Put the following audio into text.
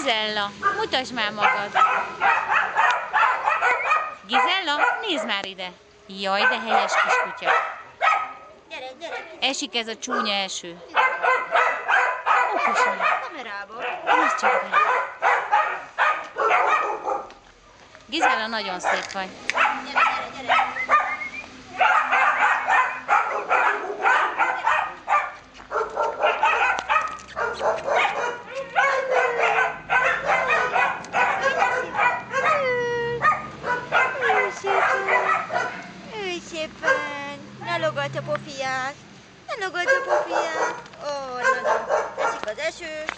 Gizella, mutasd már magad! Gizella, nézd már ide! Jaj, de helyes kiskutya! Gyere, gyere! Esik ez a csúnya eső. Okosan. Kamerába! Nézd csak be! Gizella, nagyon szép vagy. Gyere, gyere, gyere! Ülj szépen! Ne logadd a pofiját! Ne logadd a pofiját! Ó, nagyon esik az eső.